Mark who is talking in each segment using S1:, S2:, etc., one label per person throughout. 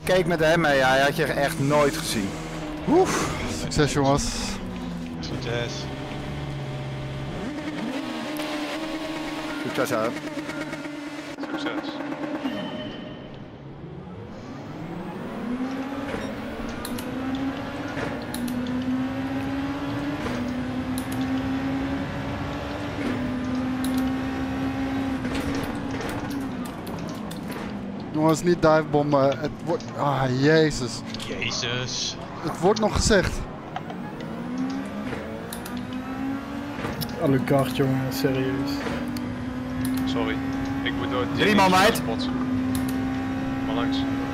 S1: keek met hem mee, hij had je echt nooit gezien.
S2: Oef, succes jongens.
S3: Succes.
S1: Succes hè.
S3: Succes.
S2: Jongens, niet divebommen. Het wordt... Ah, jezus.
S3: Jezus.
S2: Het wordt nog gezegd.
S4: Alucard, jongen, serieus.
S3: Sorry. Ik moet door
S1: 3 man meid.
S3: spots. Maar langs.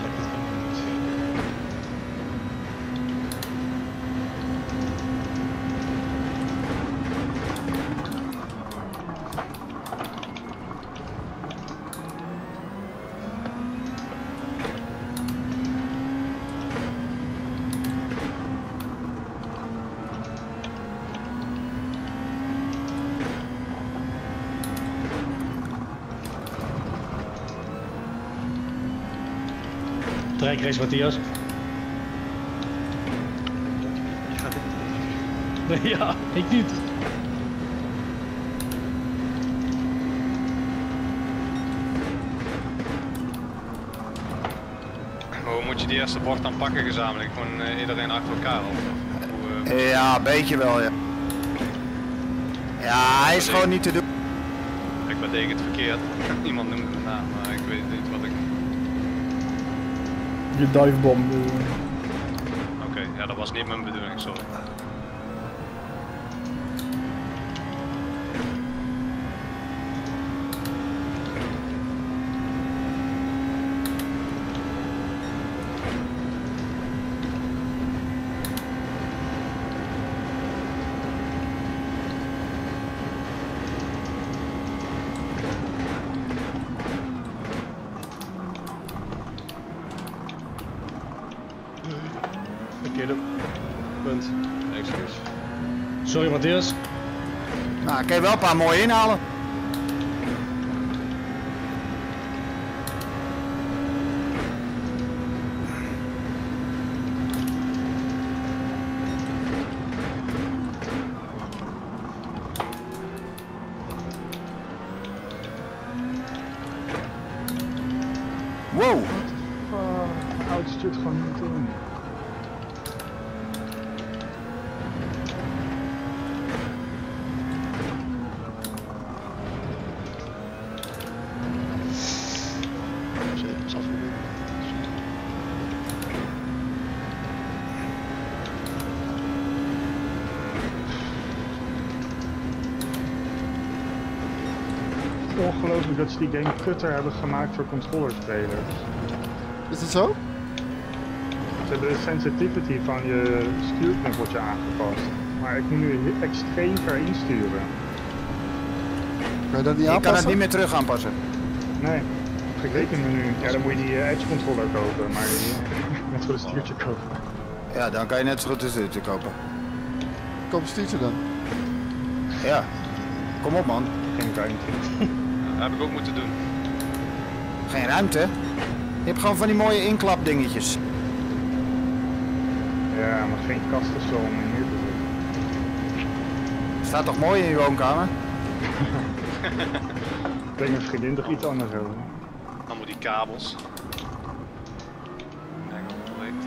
S4: Trijkrace, Matthias. Ja, ik niet.
S3: Hoe moet je die eerste bocht dan pakken gezamenlijk? Gewoon iedereen achter elkaar of hoe,
S1: Ja, een beetje wel ja. Ja, hij is gewoon niet te doen.
S3: Ik bedenk het verkeerd. Iemand noemt de naam, maar ik weet niet wat ik...
S4: Je divebom.
S3: Oké, ja, dat was niet mijn bedoeling, sorry.
S5: Verkeerde punt. Excuus.
S4: Sorry, Matthias.
S1: Nou, kan je wel een paar mooie inhalen. Wow.
S4: Oud stuurt gewoon niet in. Ongelooflijk dat ze die game kutter hebben gemaakt voor controllerspelers.
S2: Is het zo?
S4: Ze hebben de sensitivity van je stuurknuppeltje aangepast. Maar ik moet nu extreem ver insturen.
S2: Kan je dat niet
S1: Je kan
S2: aanpassen?
S1: het niet meer terug aanpassen.
S4: Nee, rekenmenu. Ja, dan moet je die edge controller kopen, maar net voor een stuurtje kopen.
S1: Ja, dan kan je net zo goed de stuurtje kopen.
S2: Koop een stuurtje dan.
S1: Ja. Kom op man.
S4: Geen ruimte.
S3: Dat heb ik ook moeten doen.
S1: Geen ruimte. Je hebt gewoon van die mooie inklapdingetjes.
S4: Ja, maar geen kast of zo om in neer te zetten.
S1: Staat toch mooi in je woonkamer?
S4: Ik denk mijn vriendin toch iets anders over.
S3: Allemaal die kabels. Kijk of het lukt.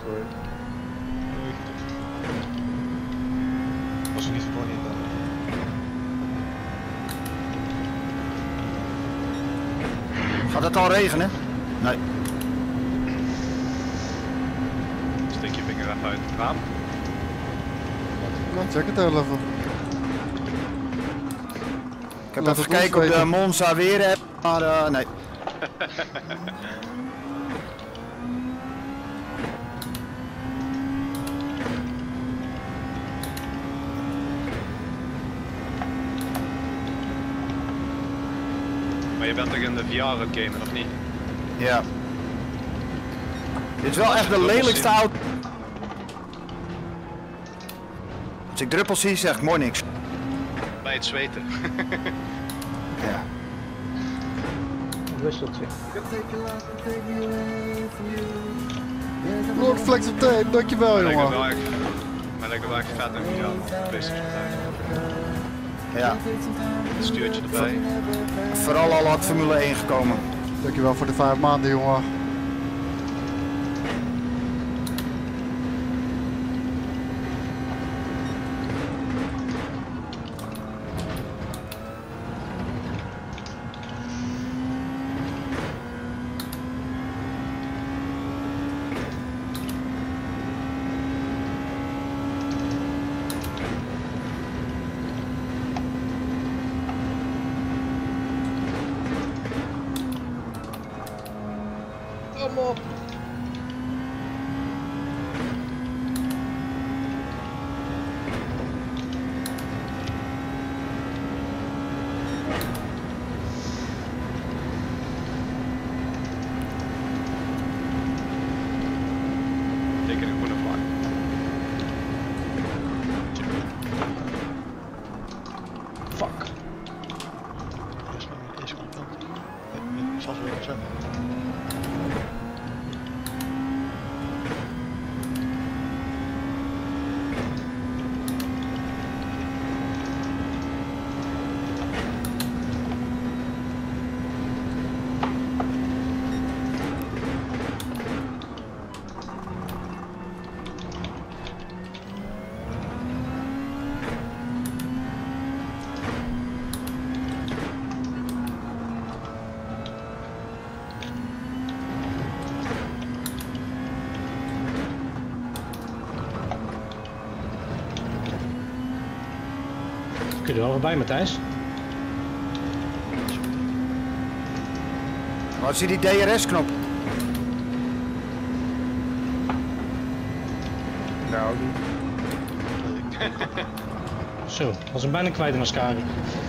S4: hoor.
S5: Was er niet voor niet dan.
S1: Gaat het al regenen? Nee.
S3: Steek je vinger even uit het raam.
S2: Nou, check het heel even.
S1: Ik heb
S2: Laat
S1: even
S2: het
S1: gekeken op
S2: ons
S1: de
S2: weten.
S1: Monza weer app, maar nee.
S3: Maar je bent toch in de VR aan het gamen, of niet?
S1: Ja. Dit is wel echt de lelijkste auto. Als ik druppels zie, zeg ik mooi niks.
S3: Bij het zweten.
S1: Ja.
S4: Een wisseltje.
S2: Lord Flex op tijd, dankjewel
S3: Maar lijkt het
S2: jongen.
S3: wel echt, maar lijkt het wel echt vet in VR. PlayStation 5.
S1: Ja.
S3: Het stuurtje erbij.
S1: Vooral al had Formule 1 gekomen.
S2: Dankjewel voor de 5 maanden jongen.
S5: Kom op!
S3: Teken een groene vlag.
S5: Fuck! Eerst maar kant. Ik zal ze weer opzetten.
S6: Kun je er wel weer bij, Matthijs?
S1: Wat zie die DRS-knop?
S4: Nou, die.
S6: Zo, was hem bijna kwijt in Ascari.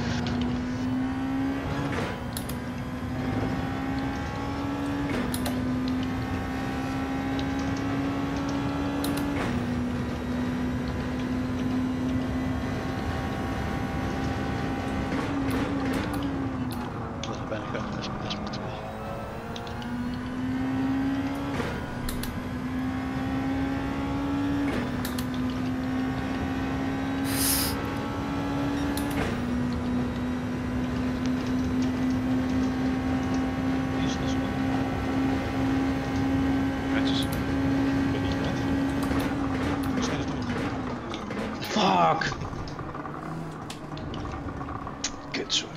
S5: Dat is bijna kwijt. Dat is maar 2.
S3: Netjes.
S6: Fuck! Kut, sorry.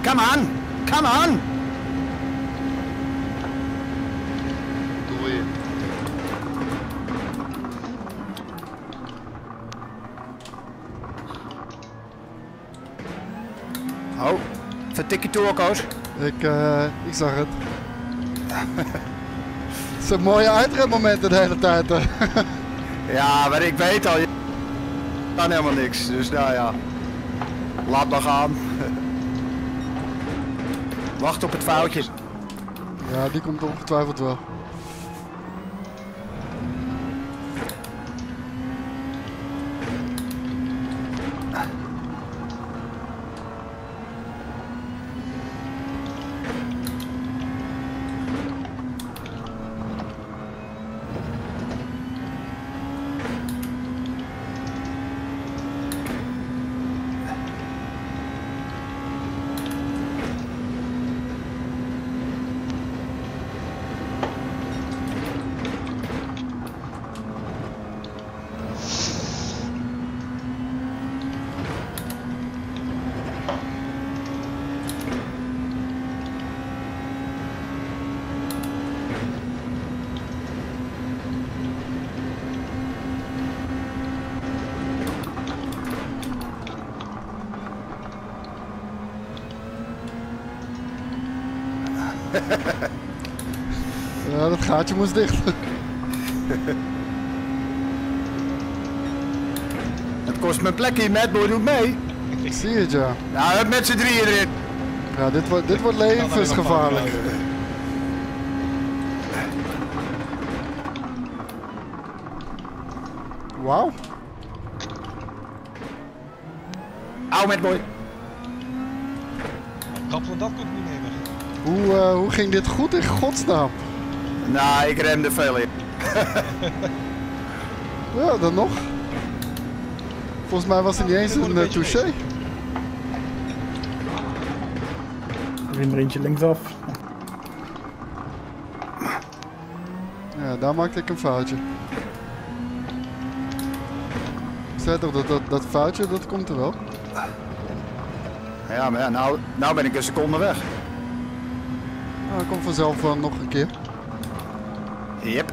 S1: Come on! Come on!
S2: Doe je.
S1: Oh, vertik je turco's.
S2: Ik zag het. Het zijn mooie uitredmomenten de hele tijd. Hè.
S1: Ja, maar ik weet al, je kan helemaal niks. Dus nou ja, laat maar gaan. Wacht op het foutje.
S2: Ja, die komt ongetwijfeld wel. Ja, dat gaatje moest dicht.
S1: Het kost mijn plekje, Madboy doet mee.
S2: Ik zie het, ja.
S1: Nou, met z'n drieën erin.
S2: Ja, dit wordt levensgevaarlijk. Wauw.
S1: Auw, Madboy.
S5: Kappelen, dat kon ik niet nemen.
S2: Hoe ging dit goed in godsnaam?
S1: Nou, ik remde veel in.
S2: Ja, dan nog. Volgens mij was het niet eens een touché.
S4: Weer er eentje linksaf.
S2: Ja, daar maakte ik een foutje. Ik zei toch dat foutje, dat komt er wel.
S1: Ja, maar ja, nou ben ik een seconde weg.
S2: Nou, dat komt vanzelf nog een keer.
S1: Yep.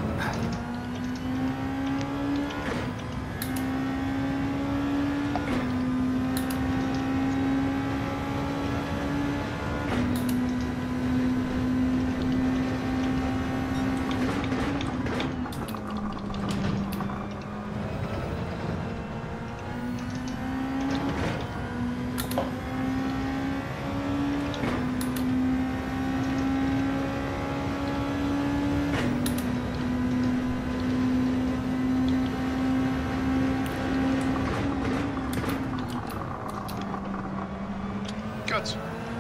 S3: Kut.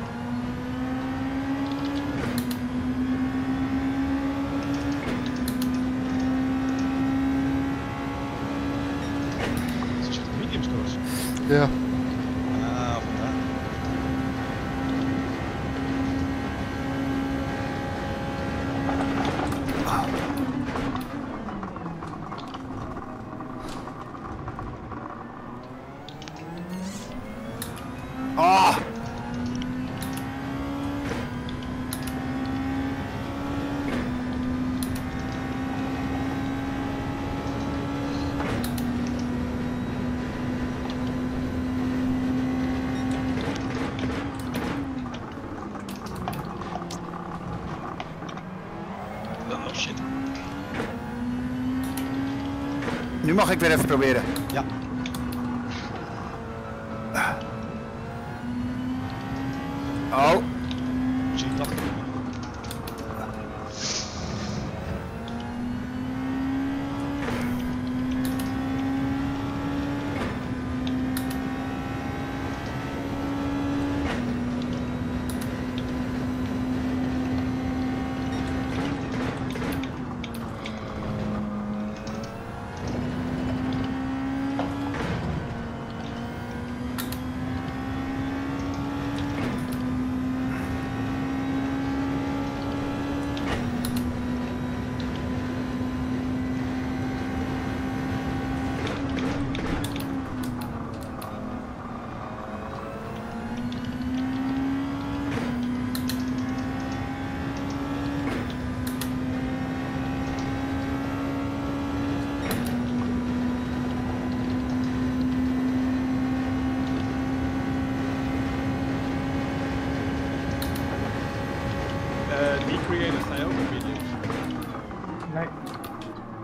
S5: Het zit medium scores.
S2: Ja.
S5: Ah, vandaar.
S1: Ah!
S5: Oh shit.
S1: Nu mag ik weer even proberen.
S5: Ja.
S1: Oh,
S5: Zie je dat?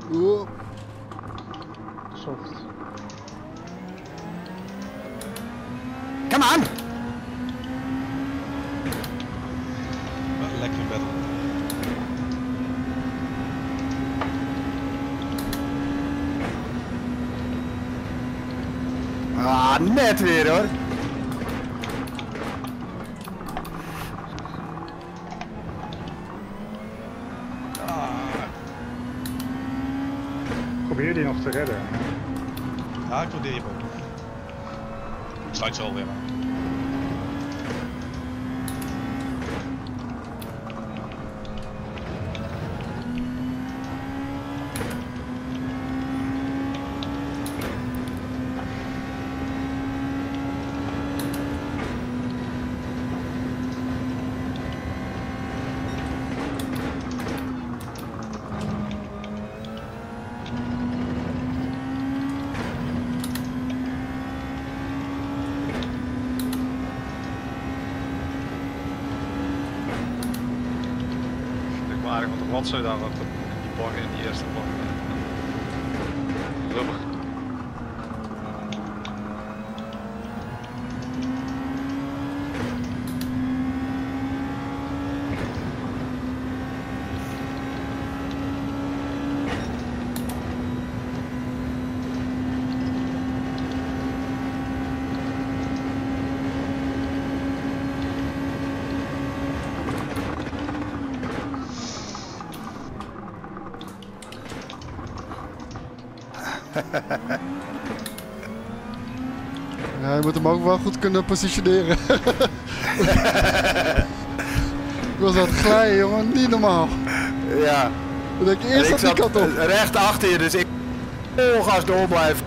S2: Oeh.
S4: Soft.
S1: Come on!
S5: Lekker battle.
S1: Ah, net weer hoor.
S4: Probeer die nog te redden.
S5: Ja, ik probeer je ook. Ik sluit zo alweer aan.
S3: Aardig wat de rotzooi daar op die bocht in die eerste bocht. Rubbig.
S2: Ja, je moet hem ook wel goed kunnen positioneren. Ik was aan het glijden, jongen. Niet normaal.
S1: Ja.
S2: Dan denk je
S1: En
S2: eerst
S1: ik
S2: op die
S1: zat
S2: kant op.
S1: recht achter je, dus ik gas door blijven.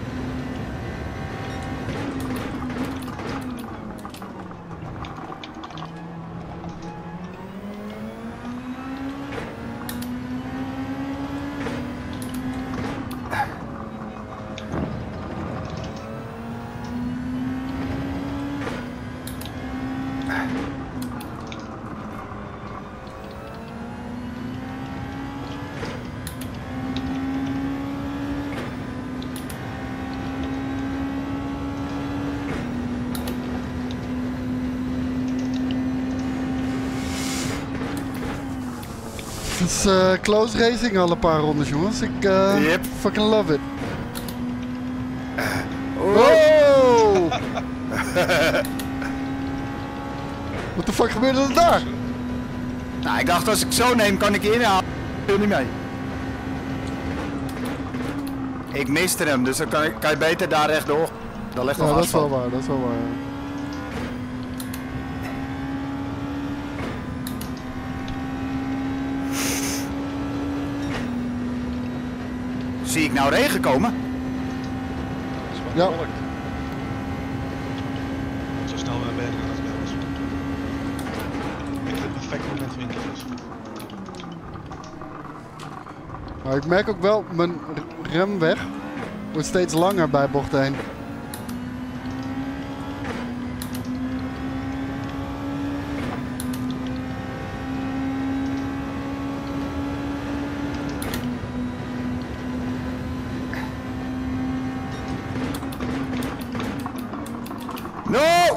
S2: Het is close racing al een paar rondes, jongens. Ik
S1: Yep.
S2: fucking love it.
S1: Oh.
S2: Wow! Wat de fuck gebeurde er daar?
S1: Nou, ik dacht als ik zo neem kan ik inhalen. Ik wil niet mee. Ik miste hem, dus dan kan je beter daar rechtdoor. Dat ligt nog
S2: Ja, dat is wel
S1: asfalt.
S2: waar, dat is wel waar. Ja.
S1: Zie ik nou regen komen?
S3: Dat is wat
S2: Ja.
S3: bewolkt.
S5: Zo snel naar beneden als het was. Ik vind het perfect moment voor interviews.
S2: Maar ik merk ook wel, mijn remweg wordt steeds langer bij bocht 1.
S1: No!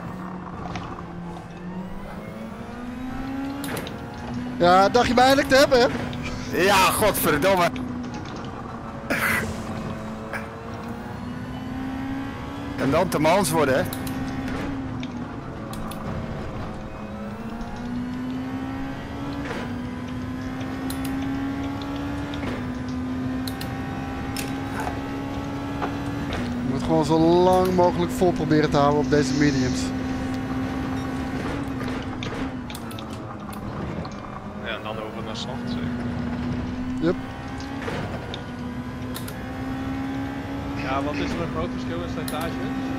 S2: Ja, dacht je mij eindelijk te hebben, hè?
S1: Ja, godverdomme. En dan te mans worden, hè?
S2: Je moet gewoon zo lang mogelijk vol proberen te houden op deze mediums.
S3: Ja, en dan over naar soft zeker.
S2: Yep.
S7: Ja, wat is er een groot verschil in slijtage?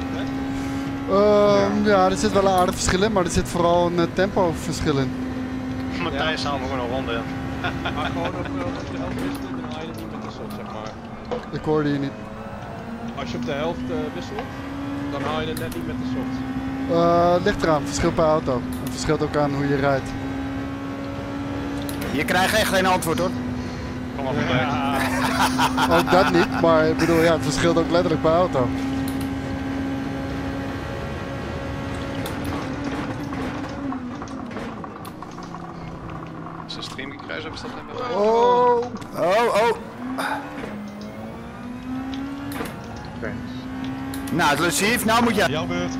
S2: Ja, er zit wel een aardig verschil in, maar er zit vooral een tempo verschil in.
S3: Matthijs haalt gewoon een ronde in.
S7: Maar gewoon op de helft wisselt, dan haal je het niet met de soft, zeg maar.
S2: Ik hoorde je niet.
S7: Als je op de helft wisselt, dan haal je het net niet met de soft.
S2: Ligt eraan, verschilt per auto. Het verschilt ook aan hoe je rijdt.
S1: Je krijgt echt geen antwoord, hoor.
S3: Kom maar voorbij.
S7: Ja,
S2: Ook dat niet, maar ik bedoel, ja, het verschilt ook letterlijk per auto.
S3: Is een stream gekruist of is dat net?
S2: Oh!
S1: Oh.
S4: Thanks.
S1: Nou, het Lucief, nou moet je...
S5: Jouw beurt.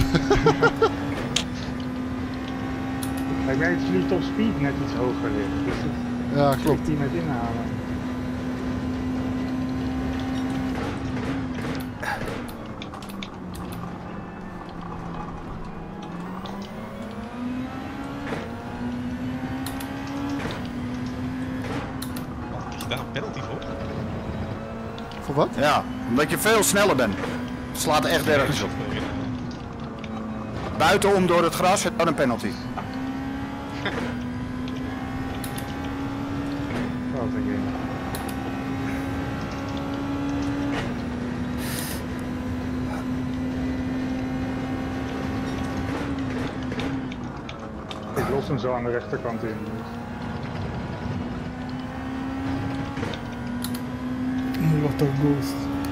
S4: Ik merk dat jullie top speed net iets hoger ligt. Dus
S2: Ja,
S4: dat
S2: klopt.
S4: die met inhalen.
S5: Krijg je daar een penalty voor?
S2: Voor wat?
S1: Ja, omdat je veel sneller bent. Het slaat echt ergens op. Buitenom door het gras, het dan een penalty.
S4: Wat een game. Ik los hem zo aan de rechterkant in.
S8: Nu wordt toch boost.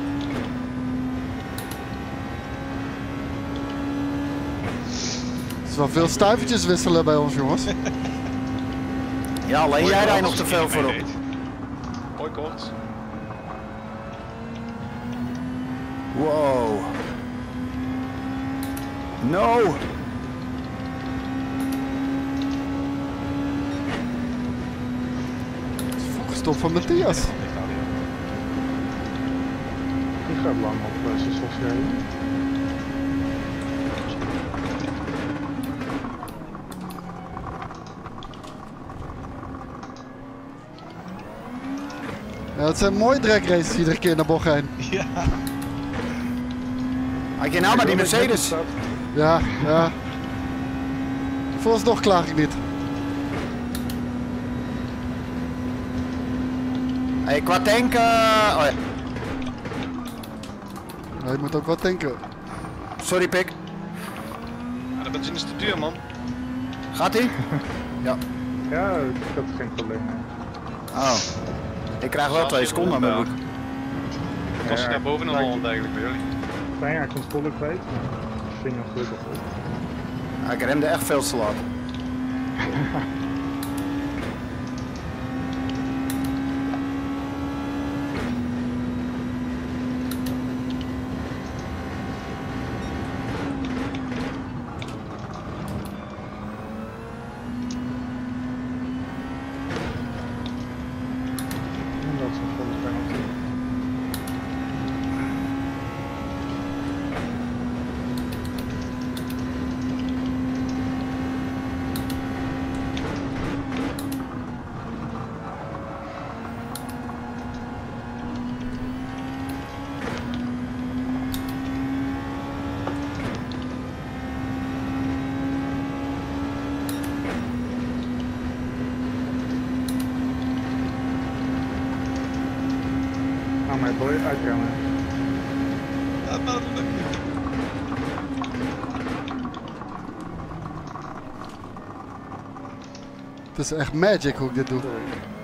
S2: Het is wel veel stuivertjes wisselen bij ons, jongens.
S1: Ja, alleen jij rijdt nog te veel voorop.
S3: Mooi kort.
S1: Wow. No.
S2: Het is volgestopt van Matthias.
S4: Die gaat lang op zijn sociale.
S2: Ja, het zijn mooie drag races iedere keer naar bocht heen.
S5: Ja.
S1: Had je nou maar die Mercedes?
S2: Ja, ja. Vooralsnog klaag ik niet.
S1: Hey, qua tanken... Oh ja.
S2: Ja, je moet ook wat tanken.
S1: Sorry, Pik.
S3: Ja, de benzine is te duur, man.
S1: Gaat ie? Ja.
S4: Ja, ik had geen probleem mee.
S1: Oh. Ik krijg wel 2 seconden met boek.
S3: Kost je
S4: Ja,
S3: daar bovenaan
S4: lijkt-
S3: 100 eigenlijk bij jullie?
S4: Bijna controle kwijt, maar ik vind nog gelukkig goed.
S1: Ik remde echt veel te laat.
S4: En dat is een volle penalty. Nou, mijn boy uitremmen.
S5: Ja, maar dat lukt niet.
S2: Het is echt magic hoe ik dit doe.
S4: Sorry.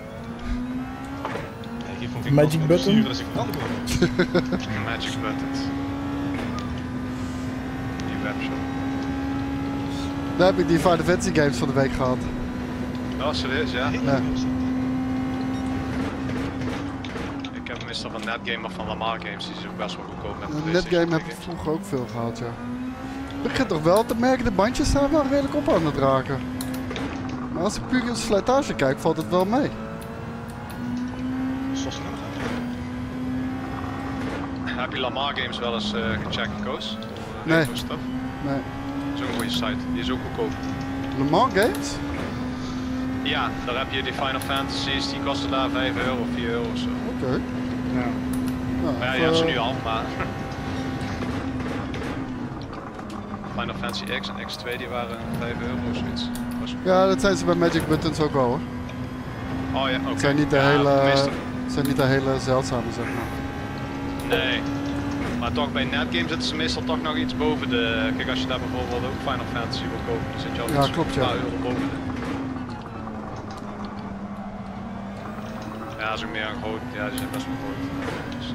S5: Ja, hier vond ik
S8: Magic
S5: wel
S8: button?
S5: besturen als ik kan doen.
S3: Magic buttons. Die webshop.
S2: Daar heb ik die Final Fantasy games van de week gehad.
S3: Oh, serieus, ja?
S5: Heel
S2: Ja.
S5: veel.
S3: Ik heb meestal van Netgame of van Lamar Games, die is ook best wel goedkoop met de
S2: Netgame heb ik vroeger ook veel gehad, ja. Ik begin toch wel te merken, de bandjes staan wel redelijk op aan het raken. Maar als ik puur in de slijtage kijk, valt het wel mee.
S5: Zo snel gaan.
S3: Heb je Lamar Games wel eens gecheckt, Koos?
S2: Nee.
S3: Retro stuff?
S2: Nee.
S3: Dat is ook een goede site, die is ook goedkoop.
S2: Le Mans Games?
S3: Ja, daar heb je die Final Fantasies, die kosten daar 5 euro of 4 euro of zo.
S2: Oké.
S4: Ja.
S2: Nou,
S3: Maar ja, je
S2: even,
S3: hebt ze nu al, maar... Final Fantasy X en X2 die waren 5 euro of zoiets.
S2: Ja, dat zijn ze bij Magic Buttons ook wel hoor.
S3: Oh ja, oké.
S2: Het zijn niet de
S3: Ja,
S2: hele,
S3: meestal-
S2: het zijn niet de hele zeldzame, zeg maar.
S3: Nee. Maar toch bij Netgame zitten ze meestal toch nog iets boven de... Kijk, als je daar bijvoorbeeld ook Final Fantasy wil kopen, dan zit je al
S2: Ja,
S3: iets
S2: klopt, ja.
S3: een paar euro boven de... Ja, Ja, zo meer een groot. Ja, die zijn best wel groot. Dus,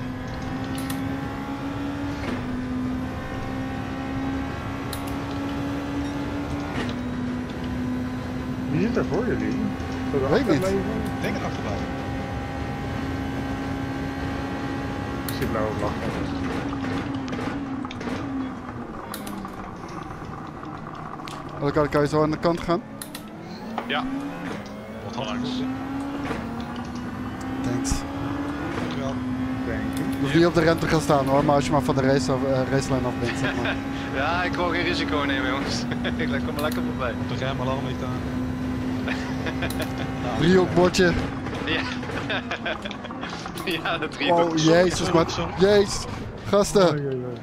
S4: Wie zit er voor jullie? Voor de
S2: Weet ik niet.
S4: achterleven?
S5: Ik denk een achterbouw.
S4: Ik zie blauwe vlag.
S2: Kan je zo aan de kant gaan?
S3: ja,
S5: Wat
S3: langs.
S5: handig.
S2: Thanks.
S5: Dankjewel.
S4: Denk ik.
S2: Je hoeft niet op de rem te gaan staan hoor, maar als je maar van de racelijn af bent, zeg maar.
S3: Ja, ik wil geen risico nemen, jongens. Ik kom er lekker voorbij.
S5: Op de rem, alarm niet aan.
S2: Driehoekbordje.
S3: Ja. Ja, dat drie
S2: Oh, jezus, man. Jezus. Gasten.
S4: Oei, oei, oei.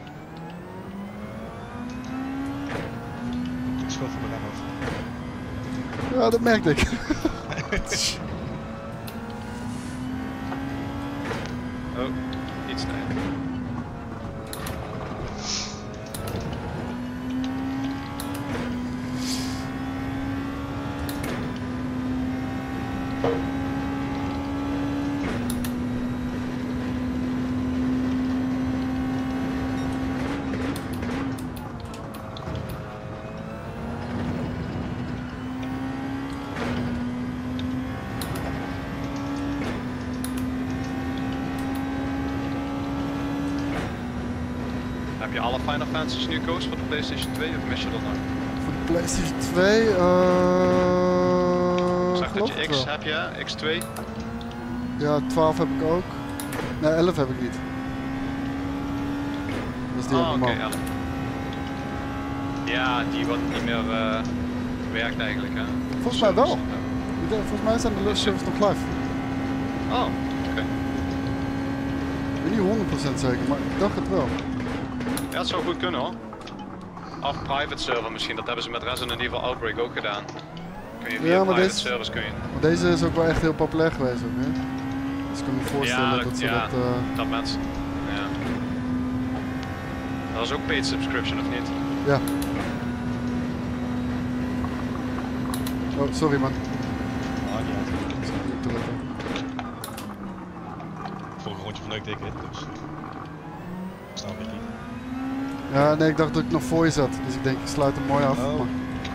S5: Ik schoof van de rem af.
S2: Ja, dat merkte ik.
S3: Oh, iets nee. Heb je alle Final Fantasies nu gekozen voor de PlayStation 2 of mis je dat nog?
S2: Voor de PlayStation 2,
S3: Ik zag dat
S2: geloof
S3: je
S2: het
S3: X
S2: wel.
S3: heb je, X2.
S2: Ja, 12 heb ik ook. Nee, 11 heb ik niet. Dat is die
S3: Oh, oké,
S2: helemaal.
S3: 11. Ja, die wordt niet meer werkt eigenlijk, hè?
S2: Volgens mij wel. Volgens mij zijn de servers nog live.
S3: Oh, oké.
S2: Ik ben niet 100% zeker, maar ik dacht het wel.
S3: Ja, het zou goed kunnen hoor. Of private server misschien, dat hebben ze met Resident Evil Outbreak ook gedaan. Kun je via
S2: Ja, maar
S3: private
S2: deze-
S3: servers kun je...
S2: Maar deze is ook wel echt heel populair geweest ook, hè? Dus ik kan me voorstellen
S3: Ja,
S2: dat ze
S3: ja.
S2: dat...
S3: Dat mensen. Ja. Dat is ook paid subscription of niet?
S2: ja. Oh, sorry man.
S5: Ah, niet uit.
S2: Ik zat niet op te letten.
S5: Vorige rondje verneukte ik het, dus... Snap ik niet.
S2: Ja, nee, ik dacht dat ik nog voor je zat. Dus ik denk, ik sluit hem mooi af.
S5: Oh.
S2: Maar...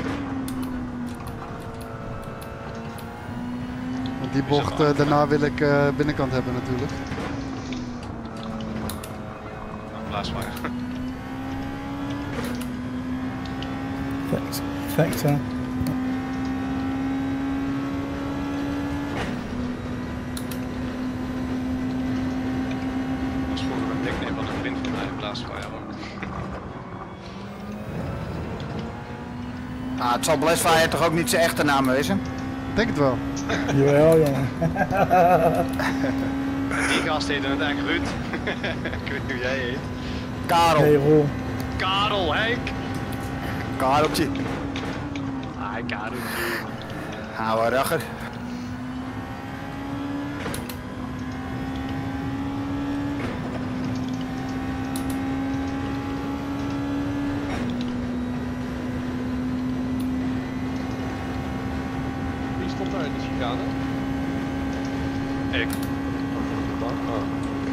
S2: Want die bocht daarna wil ik binnenkant hebben natuurlijk.
S3: Nou, blaaswagen.
S8: Thanks. Thanks, hè.
S3: Dat is vroeger een nickname van een vriend van mij, blaaswagen ook.
S1: Ah, het zal Blessfire toch ook niet zijn echte naam wezen?
S2: Ik denk het wel.
S8: Jawel, jongen.
S3: Die gast heette het echt Ruud. Ik weet niet hoe jij heet.
S1: Karel.
S8: Hey, Roel.
S3: Karel, Henk!
S1: Kareltje.
S3: Ah, Kareltje.
S1: Oude ragger.
S7: Wie stond daar in de chicane?
S3: Ik.
S7: Oh.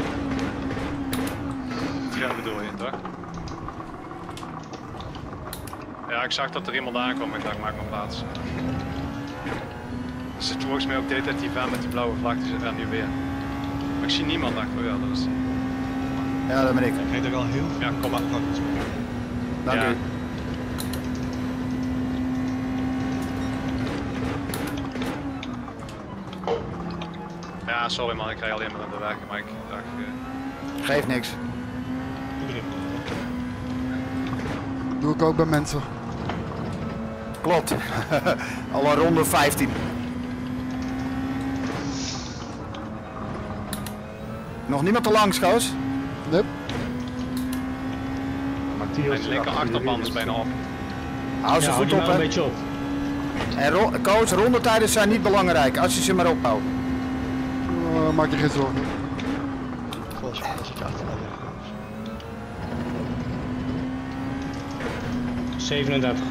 S3: Ja, bedoel je toch? Ja, ik zag dat er iemand aankwam en ik dacht, maak maar plaats. Er zit volgens mij ook de hele tijd die van met die blauwe vlag, die zit er nu weer. Maar ik zie niemand achter, ja, dat is...
S1: Ja, dat ben ik.
S5: Ik reed er wel heel veel.
S3: Ja, kom maar.
S5: Nou, dat is goed.
S1: Dank
S3: Ja.
S1: u.
S3: Ja, sorry man, ik rij alleen maar aan de weg, maar ik dacht...
S1: Geeft niks.
S5: Iedereen komt er.
S2: Doe ik ook bij mensen.
S1: Klopt. Al een ronde 15. Nog niemand te langs, goos?
S2: Nee.
S4: Matthias
S3: mijn
S4: is
S3: linker
S4: achter
S3: achterband
S4: jullie,
S3: is bijna op.
S1: Hou ze
S6: Ja, hou
S1: goed
S6: die
S1: op,
S6: maar een
S1: hè.
S6: beetje op.
S1: En rondetijden zijn niet belangrijk, als je ze maar ophoudt.
S2: Maak je geen zorgen.
S5: Als je achter mij
S6: 37.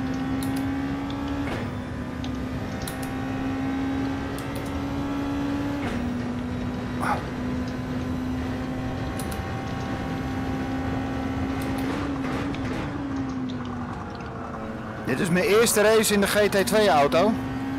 S1: Dit is mijn eerste race in de GT2 auto.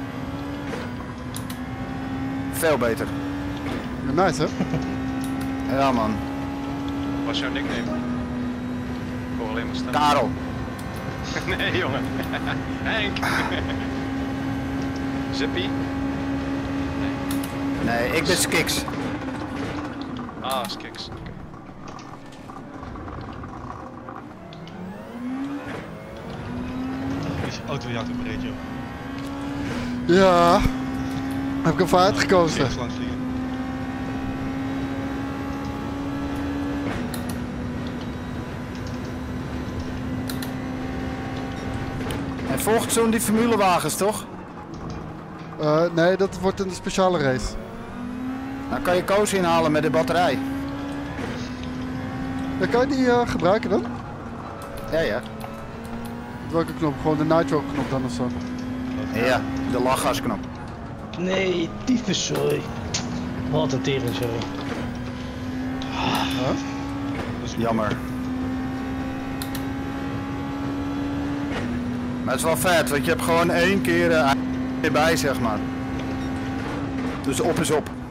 S1: Veel beter.
S2: Ja, nice hè?
S1: Ja man.
S3: Wat is jouw nickname? Ik hoor alleen maar stem.
S1: Karel.
S3: Nee jongen. Henk. Zippy.
S1: Nee, ik ben Skiks.
S3: Ah, Skiks.
S5: Is je autojacht op Regio?
S2: Ja. Heb ik ervoor uitgekozen.
S5: Langs vliegen.
S1: En volgt zo'n die formulewagens toch?
S2: Nee, dat wordt een speciale race.
S1: Dan kan je koos inhalen met de batterij.
S2: Ja, kan je die gebruiken dan?
S1: Ja.
S2: Welke knop? Gewoon de nitro knop dan of zo?
S1: Ja, de lachgasknop.
S6: Nee, tyfuszooi. Wat een teringzooi.
S1: Jammer. Maar het is wel vet, want je hebt gewoon 1 keer erbij, zeg maar. Dus op is op.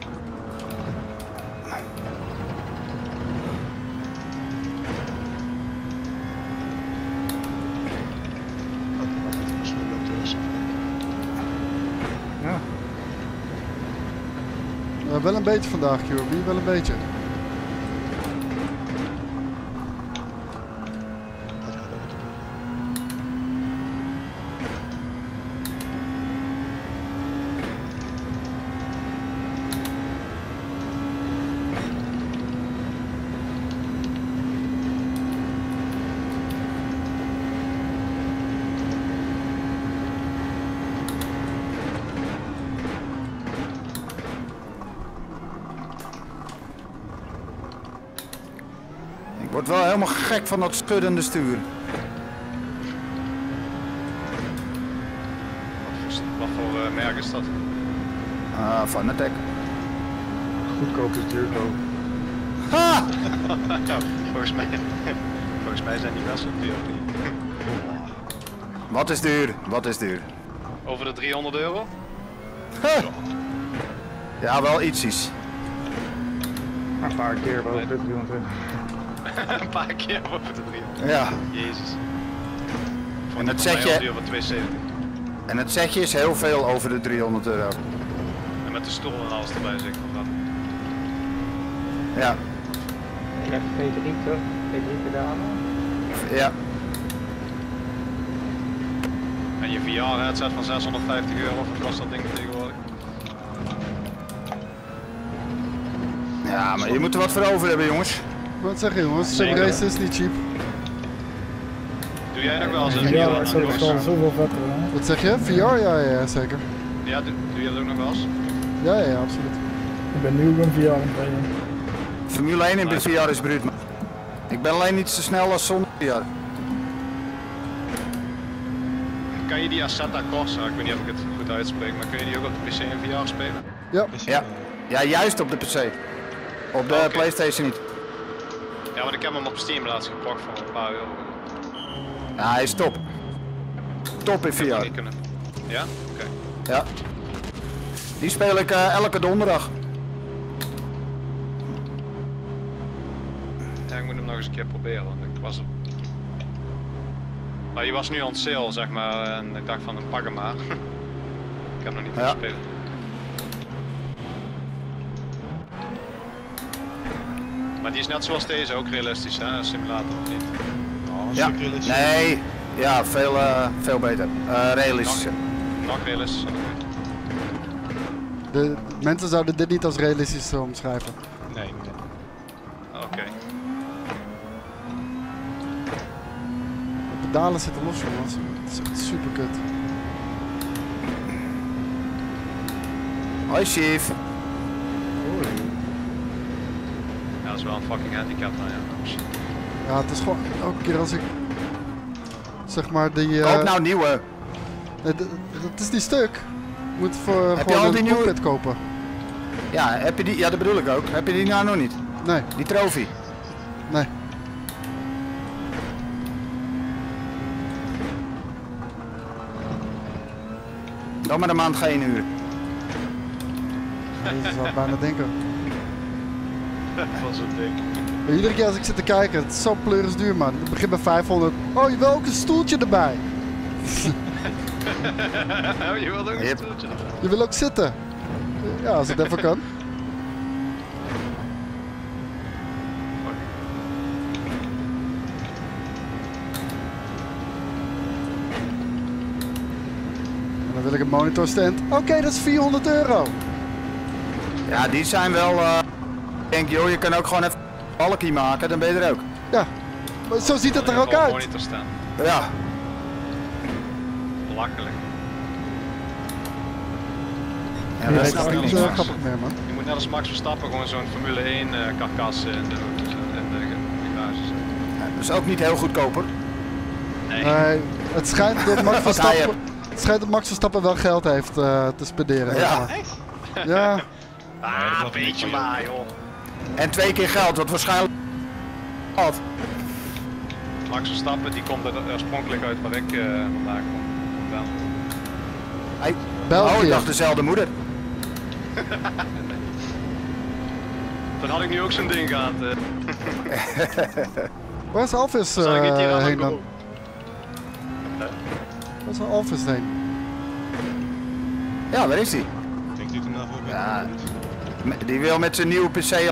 S2: Ja, wel een beetje vandaag, Kirby. Wel een beetje.
S1: Ik word wel helemaal gek van dat schuddende stuur.
S3: Wat voor merk is dat?
S1: Van Attack.
S4: Goedkoop is duurkoop.
S1: Ha!
S3: Ja, volgens mij zijn die wel zo duur of niet?
S1: Wat is duur? Wat is duur?
S3: Over de €300?
S1: Ja, wel ietsjes.
S4: Een paar keer boven de 300.
S3: Een paar keer over de 300.
S1: Ja.
S3: Jezus.
S1: En het setje,
S3: duur van 270.
S1: en het setje is heel veel over de €300.
S3: En met de stoel en alles erbij zeker of dat?
S1: Ja.
S9: Je hebt V3 toch? V3 pedalen?
S1: Ja.
S3: En je VR headset van €650, wat kost dat ding tegenwoordig?
S1: Ja, maar je moet er wat voor over hebben, jongens.
S2: Wat zeg je jongens?
S3: Zeker.
S2: Sim race is niet cheap.
S3: Doe jij nog wel eens een
S8: Ja,
S3: VR?
S8: dat is wel zoveel vetter, hè?
S2: Wat zeg je? VR? Ja, zeker.
S3: Ja, doe je dat ook nog wel eens?
S2: Ja, absoluut.
S8: Ik ben nu gewoon VR aan het rijden.
S1: Formule 1 in VR is bruut. Ik ben alleen niet zo snel als zonder VR.
S3: Kan je die Assetto Corsa, ik weet niet of ik het goed uitspreek, maar kun je die ook op de PC in VR spelen?
S2: Ja.
S1: Ja. Ja, juist op de PC. Op de
S3: Oké.
S1: PlayStation niet.
S3: Ja, want ik heb hem op Steam laatst gekocht voor een paar euro.
S1: Ja, hij is top. Top in
S3: Ik heb het
S1: VR.
S3: niet kunnen. Ja? Oké.
S1: Ja. Die speel ik elke donderdag.
S3: Ja, ik moet hem nog eens een keer proberen, want ik was er. Maar die was nu on sale, zeg maar, en ik dacht van, pak hem maar. Ik heb nog niet kunnen spelen. Maar die is net zoals deze, ook realistisch, hè? Een simulator of niet?
S5: Oh, een
S1: Ja.
S5: stuk realistisch.
S1: Nee. Ja, veel beter. Realistischer.
S3: Nog realistisch.
S2: De mensen zouden dit niet als realistisch omschrijven.
S5: Nee, nee.
S3: Oké.
S2: De pedalen zitten los, jongens. Het is echt super kut.
S1: Hoi, chief.
S3: Ja, dat is wel een fucking handicap, nou ja.
S2: Ja, het is gewoon elke keer als ik zeg maar die.
S1: Koop nou nieuwe.
S2: Het is niet stuk. Je moet voor
S1: Heb je
S2: gewoon
S1: al die
S2: een
S1: nieuwe-
S2: cockpit kopen.
S1: Ja, heb je die? Ja, dat bedoel ik ook. Heb je die nou nog niet?
S2: Nee,
S1: Die trofee?
S2: nee.
S1: Dan maar een maand geen uur.
S2: Dat zou ik bijna denken.
S3: Dat was het ding.
S2: Maar iedere keer als ik zit te kijken, het is zo pleuris duur man. Het begint bij 500. Oh, je wil ook een stoeltje erbij.
S3: Je wilde ook een
S1: Yep.
S3: stoeltje.
S2: Je wil ook zitten. Ja, als het even kan. En dan wil ik een monitorstand. Oké, dat is €400.
S1: Ja, die zijn wel... Ik denk, joh, je kan ook gewoon even een balkie maken, dan ben je er ook.
S2: Ja, maar zo ziet het er ook uit.
S3: Monitor staan.
S1: Ja.
S3: Belachelijk.
S1: Ja,
S2: Dat
S1: dat
S2: is
S1: snap ik
S2: niet
S1: niet.
S2: grappig meer man.
S3: Je moet net als Max Verstappen gewoon zo'n Formule 1 karkas in de garage zetten.
S1: Ja, dat is ook niet heel goedkoper.
S3: Nee.
S2: Nee, het schijnt dat Max
S1: Wat hij
S2: Verstappen, het schijnt dat Max Verstappen wel geld heeft te spenderen. zeg
S1: Ja.
S2: maar. Ja,
S3: Ah, een beetje maar joh.
S1: En 2 keer geld, wat waarschijnlijk... Wat?
S3: Max Verstappen die komt er oorspronkelijk uit waar ik vandaan kom. Wel.
S1: Hij...
S2: België.
S1: Oh, ik dacht dezelfde moeder.
S3: Dan had ik nu ook zo'n ding gehad.
S2: waar is Alvis
S3: Zag ik het hier aan
S2: heen
S3: het
S2: dan?
S3: bureau?
S2: Waar is Alvis heen?
S1: Ja, waar is die?
S5: Denk je toen daarvoor?
S1: Ja. Die wil met zijn nieuwe PC...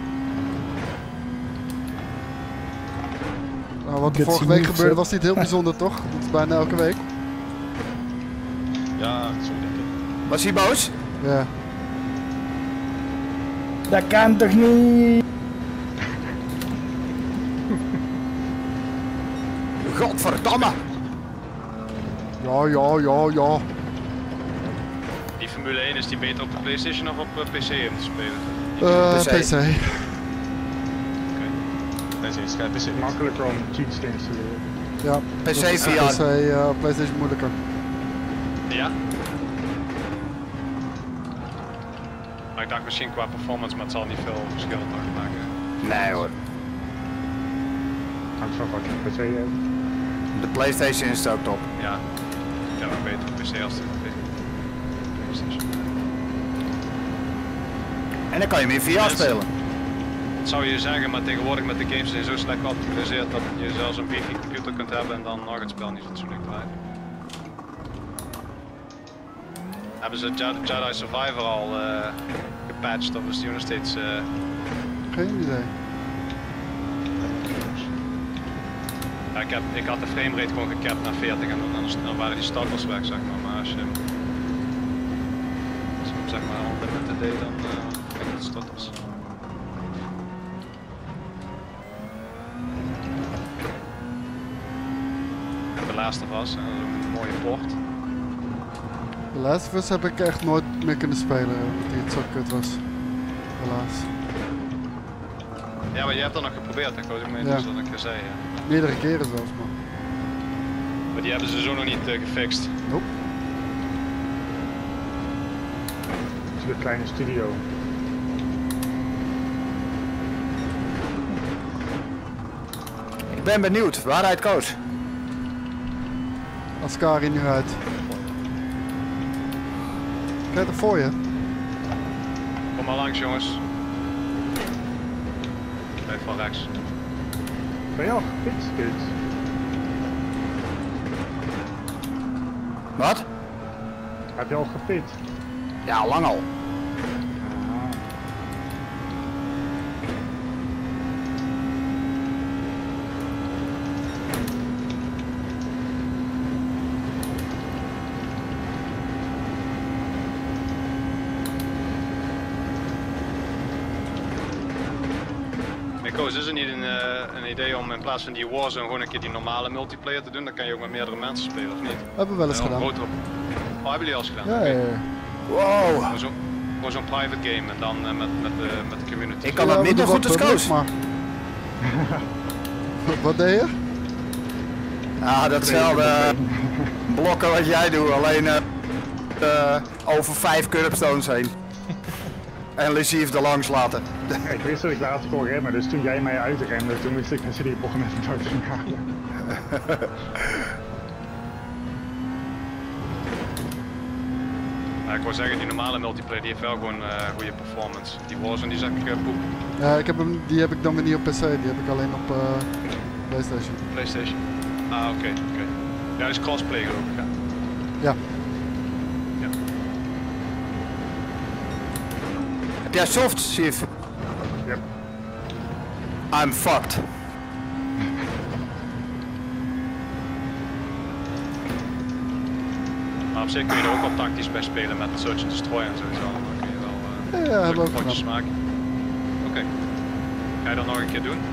S2: Nou, wat er
S8: Get
S2: vorige
S8: some
S2: week
S8: news,
S2: gebeurde
S8: hè?
S2: was niet heel bijzonder toch? Dat is bijna elke week.
S5: Ja, zo denk ik.
S1: Was hij boos?
S2: Ja.
S8: Dat kan toch niet?
S1: Godverdamme!
S2: Ja.
S3: Die Formule 1 is die beter op de PlayStation of op PC om te spelen?
S1: PC.
S2: PC.
S5: Nee, is geen PC.
S4: Makkelijker om cheats te installeren.
S2: Ja.
S1: PC
S2: dat is
S1: VR.
S2: PC, PlayStation moeilijker.
S3: Ja. Maar ik dacht misschien qua performance, maar het zal niet veel verschil maken.
S1: Nee hoor.
S4: Hangt van wat je PC hebt.
S1: De PlayStation is ook top.
S3: Ja. Ja, maar beter op PC als de PlayStation.
S1: En dan kan je meer VR spelen.
S3: Dat zou je zeggen, maar tegenwoordig met de games zijn zo slecht geoptimaliseerd dat je zelfs een wifi computer kunt hebben en dan nog het spel niet fatsoenlijk draait. Hebben ze Jedi Survivor al gepatcht of is die nog steeds...
S2: Geen idee.
S3: Ja, ik had de framerate gewoon gecapt naar 40 en dan waren die starters weg zeg maar als je hem zeg maar unlimited deed dan ging het starters. En de laatste was een mooie port.
S2: De Last of Us heb ik echt nooit meer kunnen spelen, omdat het zo kut was. Helaas.
S3: Ja, maar je hebt dat nog geprobeerd, ik wou ook mee,
S2: Ja.
S3: dus dat ik zei. Ja.
S2: Meerdere keren zelfs, man.
S3: Maar die hebben ze zo nog niet gefixt.
S2: Nope.
S4: Het is een kleine studio.
S1: Ik ben benieuwd waar hij het koos.
S2: Ascari nu uit. Kijk er voor je.
S3: Kom maar langs jongens. Blijf van rechts.
S4: Ben je al gefixt, kids?
S1: Wat?
S4: Heb je al gepit?
S1: Ja, lang al.
S3: Koos, is er niet een idee om in plaats van die Warzone gewoon een keer die normale multiplayer te doen? Dan kan je ook met meerdere mensen spelen, of niet?
S2: Hebben we wel eens
S3: Ja,
S2: gedaan.
S3: Oh, hebben jullie al eens gedaan?
S2: Ja,
S3: Oké.
S2: ja, ja.
S1: Wow.
S3: Gewoon zo'n private game en dan met de community.
S1: Ik kan
S2: Ja,
S1: dat
S2: we
S1: minder
S2: doen
S1: goed
S2: wel
S1: als
S2: publiek,
S1: Koos.
S2: maar... Wat deed je?
S1: Ja, datzelfde blokken wat jij doet, alleen over 5 curbstones heen. en Lesief er langs laten.
S4: Ja, ik wist dat ik later kon remmen, dus toen jij mij uitrende, toen wist ik dat je die bocht met me uit ging halen.
S3: Ja, ik wou zeggen, die normale multiplayer die heeft wel gewoon goede performance. Die Warzone die zeg ik poep.
S2: Ja, die heb ik dan weer niet op PC, die heb ik alleen op PlayStation.
S3: PlayStation. Ah, oké. Ja, dat is crossplay geloof ik, hè?
S2: Ja.
S3: Ja.
S1: Heb jij soft, Chief?
S4: Yep.
S1: I'm fucked.
S3: Maar op zich kun je er ook wel tactisch bij spelen met Search and Destroy en zo. Dan kun je wel
S2: Ja, hebben we ook
S3: potjes
S2: gedaan.
S3: maken. Oké. Ga je dat nog een keer doen?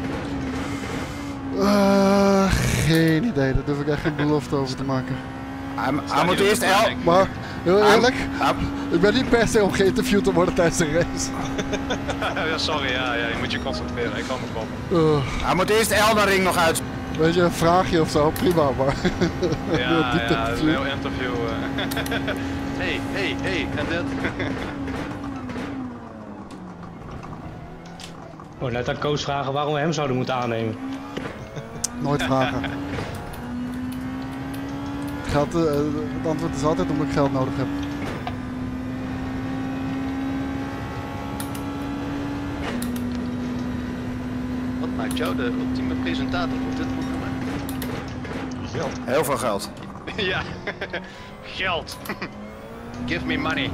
S2: Geen idee, daar durf ik echt geen belofte over te maken.
S1: Hij moet eerst El.
S2: Maar, heel eerlijk,
S1: Hij-
S2: ik ben niet per se om geïnterviewd te worden tijdens de race.
S3: Ja, sorry, ja, je moet je concentreren. Ik kan me koppen.
S1: Hij moet eerst Elden Ring nog uit.
S2: Weet je, een vraagje of zo, prima, maar...
S3: Ja,
S2: diep
S3: ja, een
S2: interview.
S3: heel interview. Hey, en dit?
S6: Oh, net aan Koos vragen waarom we hem zouden moeten aannemen.
S2: Nooit vragen. Geld, het antwoord is altijd omdat ik geld nodig heb.
S3: Wat maakt jou de ultieme presentator voor dit programma?
S5: Geld.
S1: Heel veel geld.
S3: Ja, geld. Give me money.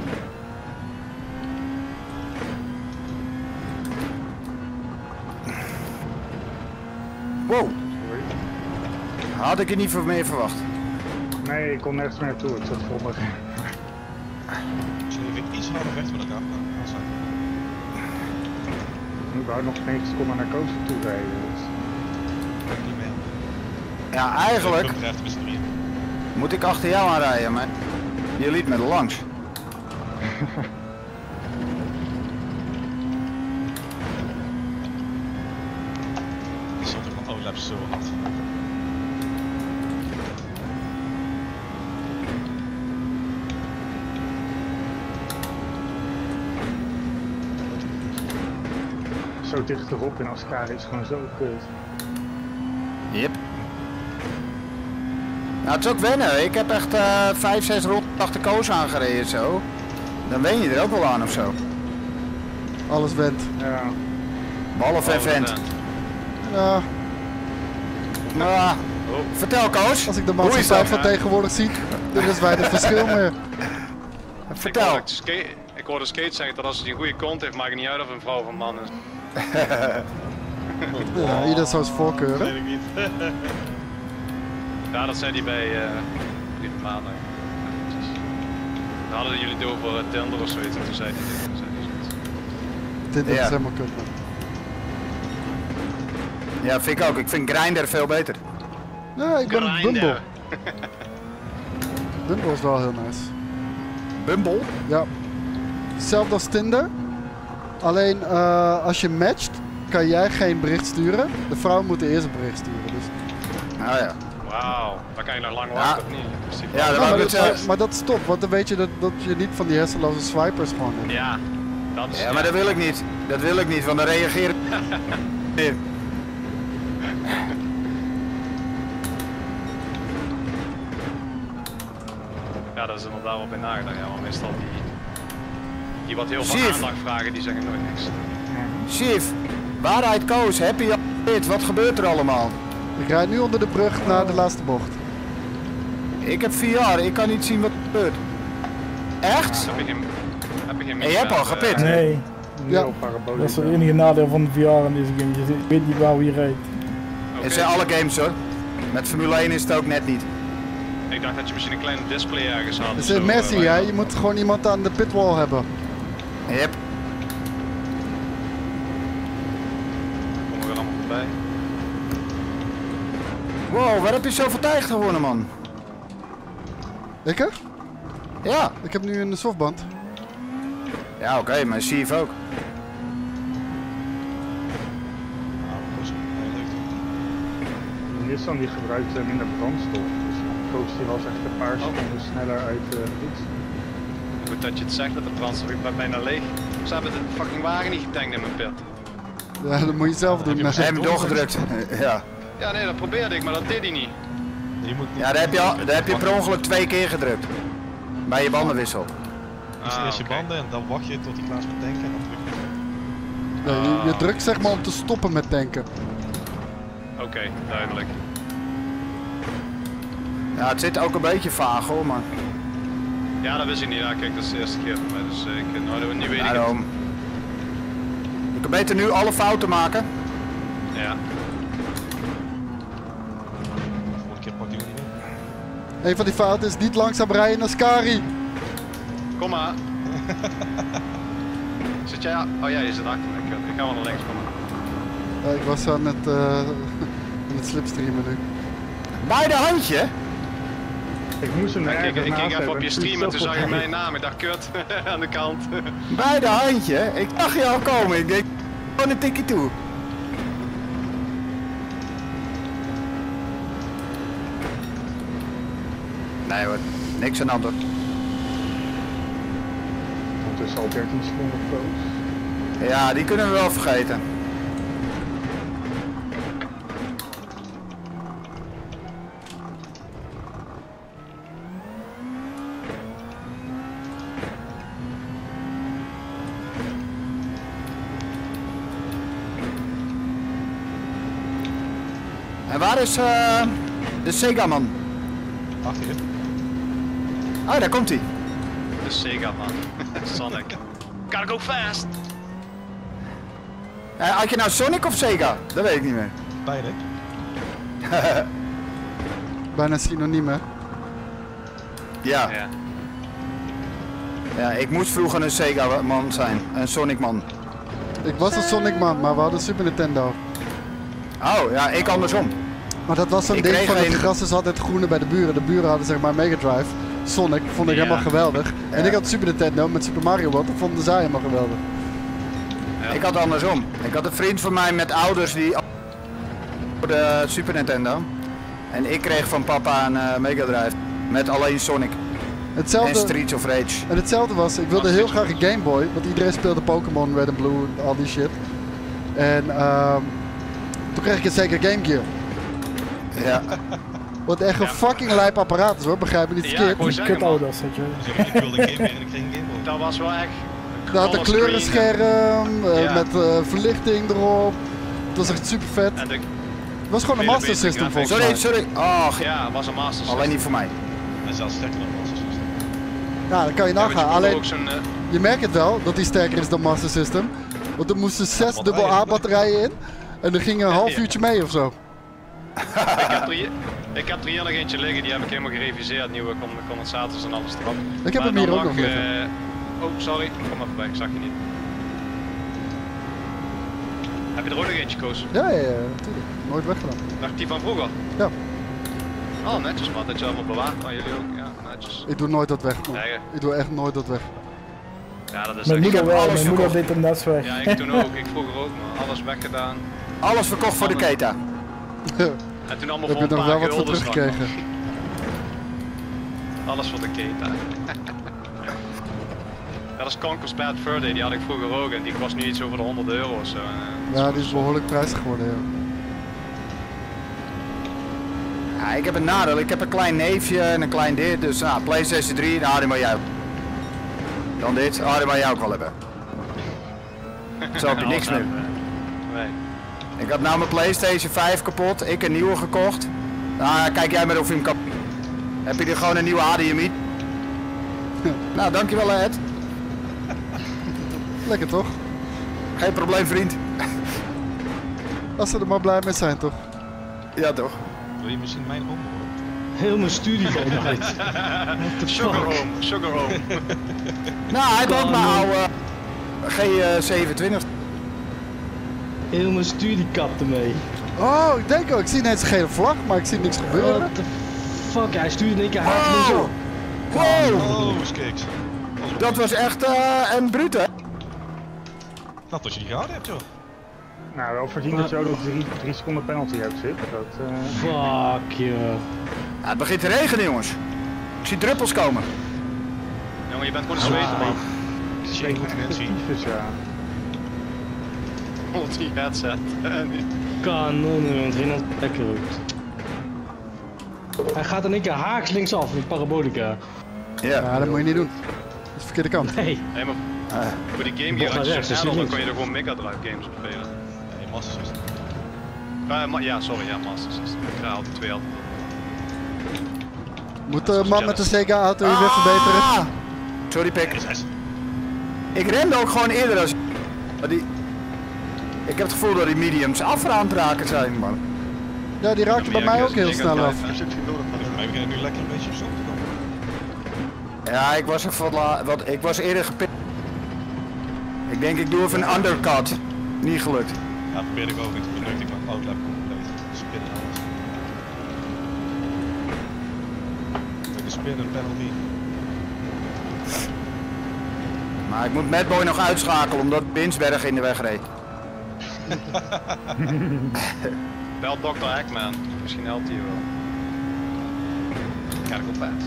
S1: Wow. Had ik er niet voor meer verwacht.
S4: Nee, ik kon nergens meer naartoe, ik zat vol met...
S5: Zullen we iets harder recht met elkaar gaan?
S4: Ik wou nog 9 seconden naar Koos toe rijden. Dus.
S5: Niet meer.
S1: Ja, eigenlijk
S5: Ik ben met z'n drieën.
S1: moet ik achter jou aanrijden, maar je liet me er langs.
S5: Dat stond er van OLAP zo hard.
S4: Zo dicht erop in Ascari is gewoon zo kut.
S1: Yep. Nou, het is ook wennen. Ik heb echt 5, 6 ronden achter Koos aangereden zo. Dan wen je er ook wel aan of zo.
S2: Alles went.
S4: Ja.
S1: Behalve event.
S2: Ja,
S1: Maar, vertel Koos.
S2: als ik de
S1: Hoe is
S2: maatschappij
S1: dat?
S2: van tegenwoordig zie, er is weinig verschil meer.
S1: Vertel.
S3: Ik hoorde Skate zeggen dat als hij een goede kont heeft, maakt het niet uit of een vrouw of een man is.
S2: Ja, ieder zo'n voorkeur.
S5: Weet ik niet.
S3: Ja, dat zei hij bij Lieve Maandag. Dan hadden jullie het over Tinder of zoiets en toen zei hij zoiets.
S2: Dit is
S1: Ja.
S2: helemaal kut. Man.
S1: Ja, vind ik ook. Ik vind Grindr veel beter.
S2: Ja, ik ben
S3: Grindr.
S2: Bumble. Bumble is wel heel nice.
S1: Bumble?
S2: Ja. Hetzelfde als Tinder. Alleen als je matcht, kan jij geen bericht sturen. De vrouw moet eerst een bericht sturen. Dus...
S1: Nou ja.
S3: Wauw, dan kan je nog lang wachten of niet? Dus die
S1: Ja, dat
S2: maar,
S1: wou ik net zeggen.
S2: maar dat stopt, want dan weet je dat je niet van die hersenloze swipers gewoon hebt.
S3: ja, dat is...
S1: Ja, maar dat wil ik niet. Dat wil ik niet, want dan reageer ik.
S3: Ja, dat is inderdaad wel bij nagedacht. Ja, maar meestal die wat heel veel
S1: Chief.
S3: aandacht vragen, die zeggen nooit niks.
S1: Chief, waarheid Koos, heb je dit? Wat gebeurt er allemaal?
S2: Ik rijd nu onder de brug naar de laatste bocht.
S1: Ik heb VR, ik kan niet zien wat er gebeurt. Echt?
S3: Heb je geen
S1: En je hebt al gepit.
S8: Nee,
S2: Ja.
S4: Nul parabolisch.
S8: dat is het enige nadeel van de VR in deze game. Je weet niet waar je rijdt.
S1: Het zijn alle games hoor. Met Formule 1 is het ook net niet.
S3: Ik dacht dat je misschien een kleine display ergens had.
S2: Het
S3: of
S2: is
S3: zo,
S2: Messi,
S3: waar
S2: hè?
S3: je-
S2: Je moet gewoon iemand aan de pitwall hebben.
S1: Yep.
S3: Komen we weer allemaal voorbij.
S1: Wow, waar heb je zoveel tijd gewonnen man?
S2: Ik hè?
S1: Ja.
S2: Ik heb nu een softband.
S1: Ja oké, maar Chief ook.
S5: Nou, dat is heel leuk.
S4: De Nissan die gebruikt minder brandstof. Dus Koos die was echt een paar seconden sneller uit de fiets.
S3: Goed dat je het zegt, dat de brandstof ik ben bijna leeg. Ze hebben de fucking wagen niet getankt in mijn pit.
S2: Ja, dat moet je zelf doen.
S1: Hij heeft hem doorgedrukt. Ja.
S3: Ja, nee, dat probeerde ik, maar dat deed hij niet.
S5: Je moet niet...
S1: Ja, daar heb je per ongeluk 2 keer gedrukt. Bij je bandenwissel.
S5: Dus eerst je banden en dan wacht je tot hij klaar is met tanken en dan druk je.
S2: Ja, je drukt zeg maar om te stoppen met tanken.
S3: Oké, duidelijk.
S1: Ja, het zit ook een beetje vaag hoor, maar...
S3: Ja, dat wist ik niet. Ja, kijk, dat is de eerste keer voor mij, dus nu weet ik het.
S1: Daarom. Je kan beter nu alle fouten maken.
S3: Ja.
S5: Vorige keer pak je hem niet in.
S2: Een van die fouten is niet langzaam rijden naar Skari.
S3: Kom maar. Zit jij... Oh ja, je zit achter me. Ik ga wel naar links komen.
S2: Ja, ik was aan het slipstreamen nu.
S1: Bij de handje?
S4: Ik moest hem
S3: Ik
S4: ergens
S3: keek
S4: naast
S3: even
S4: hebben.
S3: op je stream en toen zag ik mijn naam. Ik dacht, kut, aan de kant.
S1: Bij de handje? Ik zag je al komen. Ik denk, gewoon een tikje toe. Nee hoor, niks aan de hand hoor.
S4: Ondertussen al 13 seconden poos.
S1: Ja, die kunnen we wel vergeten. En waar is de Sega man?
S5: Achter je.
S1: Oh, daar komt hij.
S3: De Sega man. Sonic. Gotta go fast!
S1: Had je nou Sonic of Sega? Dat weet ik niet meer.
S5: Beide.
S2: Bijna synoniem hè.
S1: Ja.
S3: Ja.
S1: Ja, ik moest vroeger een Sega man zijn. Een Sonic man.
S2: Ik was een Sonic man, maar we hadden Super Nintendo.
S1: Oh, ja, ik andersom.
S2: Maar dat was zo'n
S1: Ik
S2: ding
S1: kreeg
S2: van het
S1: geen-
S2: gras is altijd groener bij de buren. De buren hadden zeg maar Mega Drive. Sonic vond ik
S3: Ja.
S2: helemaal geweldig. En
S1: Ja.
S2: ik had Super Nintendo met Super Mario World. Dat vonden zij helemaal geweldig.
S3: Ja.
S1: Ik had andersom. Ik had een vriend van mij met ouders die voor de Super Nintendo. En ik kreeg van papa een Mega Drive. Met alleen Sonic en
S2: Hetzelfde,
S1: Streets of Rage.
S2: en hetzelfde was, ik wilde heel graag een Game Boy. Want iedereen speelde Pokémon, Red and Blue, al die shit. En toen kreeg ik een Sega Game Gear.
S1: Ja.
S2: Wat echt een fucking lijp apparaat is hoor, begrijp me niet
S3: Ja,
S2: verkeerd.
S3: ik wou zeggen,
S8: Kut
S3: man.
S8: ouders, weet je.
S5: Dus ik wilde een game weer en ik kreeg een Game Boy.
S3: Dat was wel echt...
S2: Dat had een
S3: color
S2: kleurenscherm,
S3: Ja.
S2: met verlichting erop. Het was echt super vet.
S3: En de,
S2: Het was gewoon een
S3: Vele
S2: Master
S3: betere
S2: System
S3: graphics.
S2: volgens mij.
S1: Sorry. Oh,
S3: ja, het was een Master System.
S1: alleen niet voor mij.
S5: En zelfs sterker dan Master System.
S2: Ja, dat kan je
S3: Ja, want
S2: nagaan.
S3: je moet
S2: Alleen,
S3: ook zo'n,
S2: je merkt het wel dat die sterker is dan Master System. Want er moesten 6 dubbel A batterijen in. En er ging een half uurtje mee of zo.
S3: ik heb er hier nog eentje liggen, die heb ik helemaal gereviseerd. Nieuwe condensators en alles erop.
S2: Ik heb
S3: Maar
S2: hem hier
S3: dan
S2: ook nog liggen.
S3: oh, sorry. Kom maar voorbij, ik zag je niet. Heb je er ook nog eentje, Koos?
S2: Ja, natuurlijk. Nooit weggedaan.
S3: Dacht die van vroeger?
S2: Ja.
S3: Oh, netjes man. Dat je allemaal bewaart. Maar jullie ook? Ja, netjes.
S2: Ik doe nooit dat weg. man.
S3: Nee,
S2: Ik doe echt nooit dat weg.
S3: ja, dat is
S8: Mijn
S3: echt...
S8: moeder wel,
S1: alles
S8: mijn moeder
S1: verkocht.
S8: deed hem net weg.
S3: Ja, ik toen ook. Ik vroeger ook, maar alles weggedaan.
S1: Alles verkocht voor de Keta.
S3: En toen allemaal
S2: Heb
S3: voor
S2: je
S3: een
S2: er nog
S3: paar
S2: wel wat voor
S3: guldens nog,
S2: teruggekregen?
S3: man. Alles voor de Keta. Dat is Conquest Bad Fur Day, die had ik vroeger ook en die kost nu iets over de 100 euro of zo.
S2: Ja, die is behoorlijk prijzig geworden, ja.
S1: Ja, ik heb een nadeel. Ik heb een klein neefje en een klein dit. Dus nou, PlayStation 3, nou die mag jij. Dan dit, die mag jij ook wel hebben. Zo heb je niks meer.
S3: Nee.
S1: Ik had nou mijn PlayStation 5 kapot, ik een nieuwe gekocht. Nou, kijk jij maar of je hem kapot. Heb je er gewoon een nieuwe HDMI? Nou, dankjewel Ed.
S2: Lekker toch?
S1: Geen probleem vriend.
S2: Als ze er maar blij mee zijn, toch?
S1: Ja toch?
S5: Wil je misschien mijn oom horen?
S6: Heel mijn studie valt uit.
S3: Sugar Home, Sugar Home.
S1: Nou, hij heeft ook mijn oude G27.
S6: Heel mijn studie kapte mee.
S2: Oh, ik denk ook. Ik zie ineens een gele vlag, maar ik zie niks gebeuren.
S6: What the fuck, hij stuurde in één keer hard en zo.
S1: Wow!
S5: Oh, skeks.
S1: Dat was echt een brute.
S5: Dat als je die gehouden hebt, joh.
S4: Nou, wel voorzien dat je ook nog 3 seconden penalty hebt zit. Dat,
S6: Fuck je.
S1: Ja, het begint te regenen jongens. Ik zie druppels komen.
S3: Jongen, je bent gewoon een zweter man.
S5: Ik
S4: extreem
S5: Potentie.
S4: actief is, ja.
S3: Multi headset.
S6: Kanonnen, want Rinald lekker roept. Hij gaat in één keer haaks linksaf met parabolica.
S2: Ja, dat moet je niet doen. Dat is de verkeerde kant.
S6: Nee.
S3: Hey, maar voor die Game
S6: Bocht
S3: Gear,
S6: naar
S3: als je
S6: rechts,
S3: zo'n
S6: dus
S3: add-on, dan
S6: links.
S3: kon je er gewoon Mega Drive games op spelen.
S5: Nee, Master System.
S3: Ja, sorry, ja, Master System. Ik krijg altijd twee altijd.
S2: Moet de man met de Sega auto hier weer verbeteren?
S1: Sorry, Pik.
S5: Yes.
S1: Ik rende ook gewoon eerder als... Maar die... Ik heb het gevoel dat die mediums af aan het raken zijn, man.
S2: Ja, die raakte bij mij ook heel snel af.
S5: Maar we kunnen nu lekker een beetje op zoek te komen.
S1: Ja, ik was even ik was eerder gepikt. Ik denk ik doe even een undercut. Niet gelukt.
S5: Ja, probeer ik ook. Ik benut ik mijn outlap compleet. Spinnen alles. Met de spin en penalty.
S1: Maar ik moet Madboy nog uitschakelen omdat Binsberg in de weg reed.
S3: Bel Dr. Eggman. Misschien helpt hij je wel. Kijk op paard.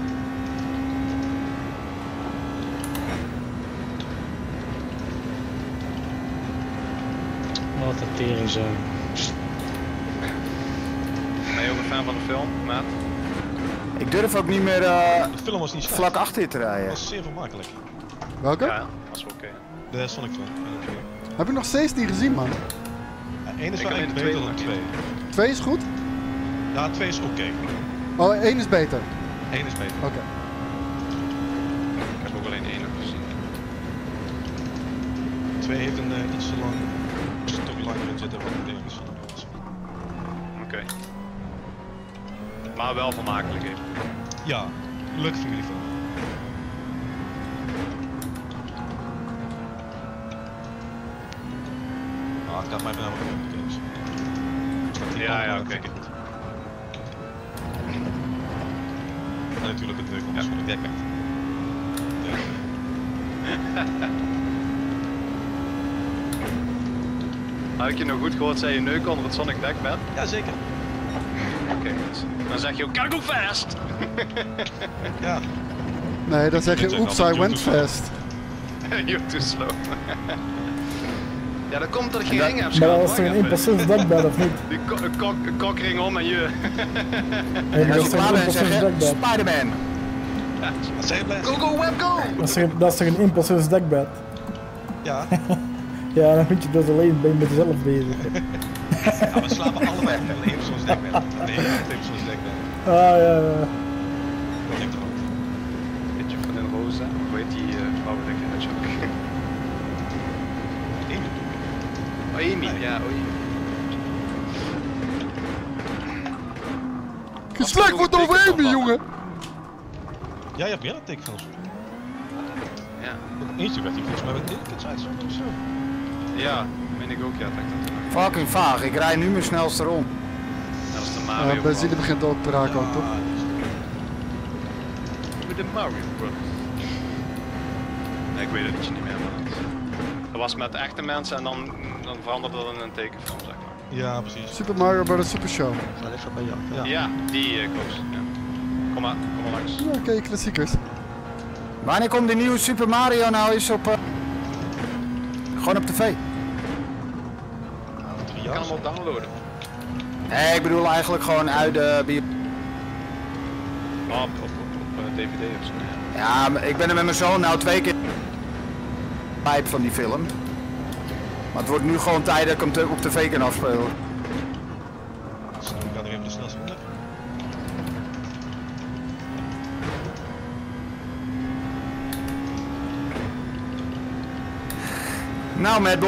S6: Wat een tering zo.
S3: Ben je ook een fan van de film, Maat?
S1: Ik durf ook niet meer
S5: De film was niet slecht.
S1: vlak achter je te
S5: Het
S1: rijden.
S5: was zeer vermakelijk.
S2: Welke?
S3: Ja, dat is oké.
S5: De Sonic film.
S2: Heb ik nog steeds niet gezien, man.
S5: Eén is
S3: Ik
S5: wel
S3: heb
S5: echt
S3: in de
S5: beter
S3: tweede
S5: dan
S3: nog
S5: 2.
S2: 2 is goed?
S5: Ja, 2 is oké.
S2: Oh, 1 is beter.
S5: 1 is beter.
S2: Oké.
S3: Ik heb ook alleen één nog gezien.
S5: 2 heeft een iets te lang storyline erin zitten wat een ding is van de mensen.
S3: Oké. Maar wel vermakelijk even.
S5: Ja, leuke familiefilm. Nou, ik dacht mij bijna wel in de games.
S3: Ja, oké.
S5: En natuurlijk het druk om van de dekbed. Ja.
S3: Had ik je nog goed gehoord, zei je neuk onder het Sonic Deckbed?
S5: Ja, zeker.
S3: Oké, dus dan zeg je ook, gotta go fast!
S5: Ja.
S2: Nee, dan zeg je,
S5: zeg
S2: oeps,
S5: altijd,
S2: I went
S5: you're too
S2: fast.
S3: You're too slow. Ja, dat komt dat ik geen
S1: Dat-
S3: ring heb,
S8: Maar dat
S3: schat.
S8: was toch een
S3: Wacht even.
S8: impulsief dekbed of niet?
S3: Die kokring om en je.
S8: Nee, maar
S1: Als
S8: dat
S1: je
S8: is toch
S1: klaar
S8: een
S1: bent
S8: impulsief
S1: zeggen,
S8: dekbed?
S1: Spider-Man.
S5: Wat zei je blij?
S3: Go, go, web, go!
S8: Dat is toch een impulsief dekbed?
S5: Ja.
S8: Ja, dan moet je dus alleen ben je met jezelf bezig.
S5: Ja, we slapen allebei met een persoons dekbed. Nee, een persoons dekbed.
S8: Ah ja, ja.
S5: Dat neemt er ook.
S3: Weet je van den Rosa? Hoe heet die vrouwelijke hedgehog?
S5: Amy.
S3: Oh, Amy, ja, oh, Amy.
S2: Geslekt wordt over Amy, jongen!
S5: Ja, je hebt meer dan tekenfilms.
S3: Ja.
S5: Eentje werd die volgens mij met Kids uitzonden of zo.
S3: Ja, meen ik ook, ja, dat ik dat toen.
S1: Fucking vaag, ik rij nu mijn snelste rond.
S3: Dat is de Mario.
S2: Benzine begint ook te raken ook, toch?
S3: Met de Mario Brothers. Nee, ik weet het niet meer, maar dat was met echte mensen en dan veranderde dat in een tekenfilm, zeg maar.
S5: Ja, precies.
S2: Super Mario Bros. Super Show.
S9: Zal even bij jou.
S3: Ja, die Koos. Ja. Kom maar langs.
S2: Ja, oké, klassiekers.
S1: Wanneer komt de nieuwe Super Mario nou eens op... gewoon op tv?
S3: Je kan hem wel downloaden.
S1: Nee, ik bedoel eigenlijk gewoon uit de bio...
S3: Oh, op DVD of zo. Ja.
S1: Ja, maar ik ben er met mijn zoon nou 2 keer... pijp van die film. Maar het wordt nu gewoon tijd dat ik hem op tv kan afspelen.
S5: Zo, ik ga er even de snelste onder.
S1: Nou, Madboy.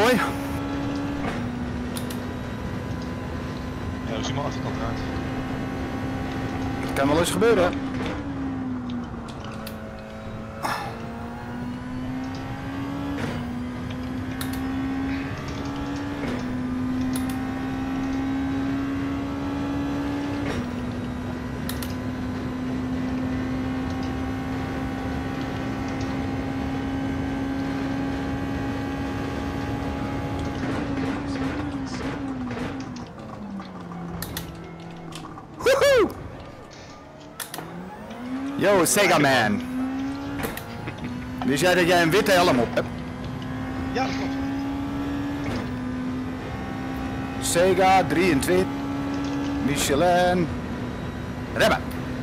S5: Ja, we zien maar achterkant eruit.
S1: Het kan wel eens gebeuren. Woehoe! Yo, Sega Man. Wist jij dat jij een witte helm op hebt?
S5: Ja, dat klopt.
S1: Sega 23. Michelin. Remmen.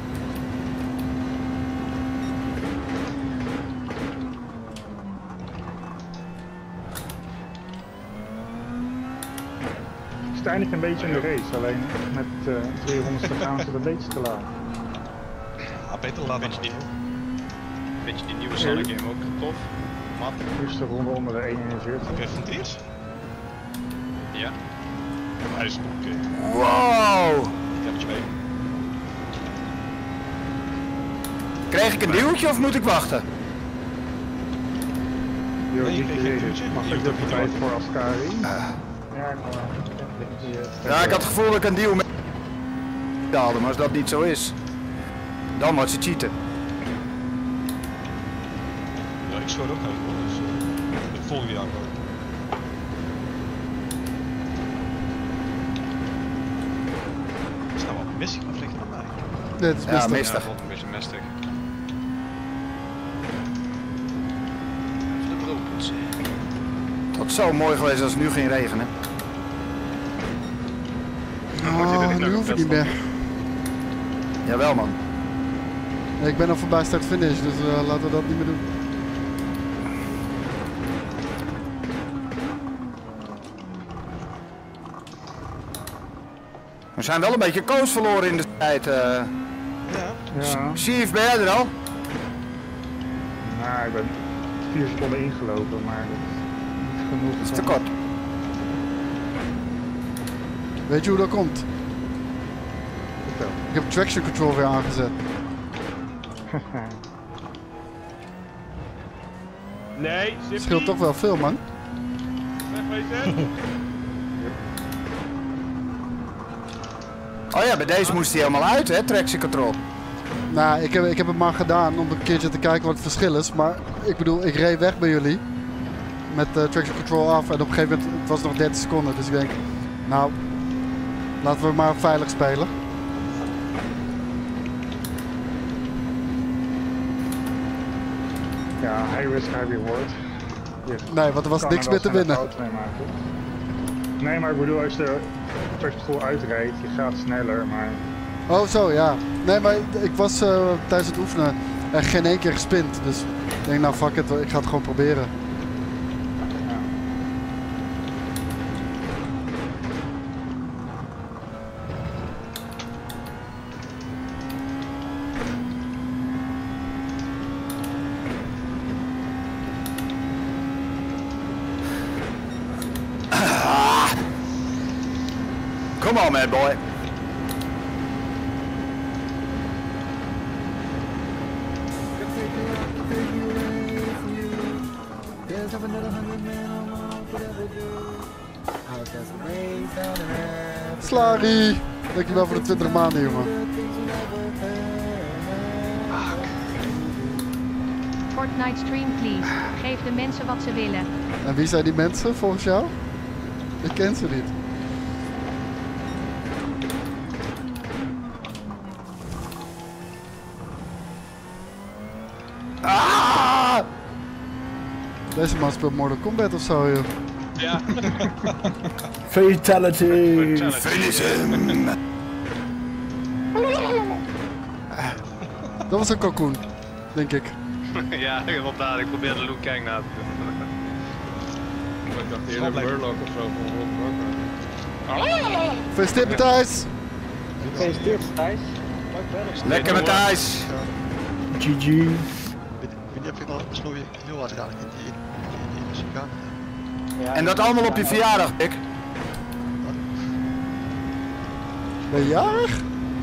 S4: Het is eigenlijk een beetje in de race, alleen met 200 gaan ze een beetje te laat.
S5: Ja, beter laat dan
S3: Beetje
S5: niet.
S3: Beetje die nieuwe Sonic game ook tof. Mat.
S4: Eerste ronde onder de 41.
S5: Heb je gefronteerd?
S3: Ja.
S5: Hij is oké.
S1: Wow.
S5: Ik heb 2.
S1: Krijg ik een duwtje of moet ik wachten?
S4: Jo,
S5: Nee,
S4: die
S5: ik kreeg geen
S4: gereden.
S5: duwtje.
S4: Mag
S5: Je
S4: ik
S5: hoeft
S4: de
S5: ook niet te
S4: tijd
S5: wachten.
S4: voor Ascari?
S9: Ja, ik
S1: Ja, ik had het gevoel dat ik een deal met haalde, maar als dat niet zo is, dan wordt ze cheaten.
S5: Ja, ik schoot ook uit, dus ik volg die aanval. Is nou wel missie of ligt het aan mij?
S2: Nee, het is
S1: Ja,
S2: mistig.
S3: Ja,
S1: mistig.
S3: vond een beetje mestig. Even de brood.
S1: Het had zo mooi geweest als het nu ging regenen.
S2: Oh, nu hoef ik niet meer.
S1: Jawel man.
S2: Nee, ik ben al voorbij start-finish, dus laten we dat niet meer doen.
S1: We zijn wel een beetje koos verloren in de tijd.
S5: Ja.
S4: Ja,
S1: Chief, ben jij er al?
S4: nou, ik ben 4 seconden ingelopen, maar dat is niet genoeg.
S1: Dat is te kort.
S2: Weet je hoe dat komt?
S4: Vertel.
S2: Ik heb traction control weer aangezet.
S7: Nee,
S2: Het
S7: Zippy.
S2: scheelt toch wel veel, man.
S7: Wegwezen.
S1: Oh ja, bij deze moest hij helemaal uit hè, traction control.
S2: Nou, ik heb het maar gedaan om een keertje te kijken wat het verschil is. Maar ik bedoel, ik reed weg bij jullie. Met traction control af en op een gegeven moment, het was nog 30 seconden. Dus ik denk, nou, laten we maar veilig spelen.
S4: Ja, high risk, high reward. Je
S2: Nee, want er was
S4: kan
S2: niks
S4: er
S2: meer te
S4: wel snelle
S2: winnen.
S4: fouten mee maken. Nee, maar ik bedoel, als je traction control uitrijdt, je gaat sneller, maar
S2: Oh, zo, ja. Nee, maar ik was tijdens het oefenen echt geen één keer gespind. Dus ik denk, nou fuck it, ik ga het gewoon proberen.
S1: Come on man boy.
S2: Slari! Dankjewel voor de 20 maanden, jongen.
S10: Fortnite stream please. Geef de mensen wat ze willen.
S2: En wie zijn die mensen volgens jou? Ik ken ze niet.
S1: Ah!
S2: Deze man speelt Mortal Kombat of zo, joh.
S3: Ja.
S8: Fatality.
S1: Finish hem.
S2: Dat was een kalkoen, denk ik.
S3: Ja, inderdaad. Ik probeerde Luke Kang na te doen.
S7: Ik dacht eerder Murloc of zo van World of Warcraft.
S2: Gefeliciteerd Matthijs!
S9: Gefeliciteerd Thijs.
S1: Lekker Matthijs.
S8: GG.
S5: Ik weet niet of je al besloten je had gedaan in die muzikaal.
S9: Ja,
S1: En dat allemaal op je verjaardag, ik.
S2: Ben je jarig?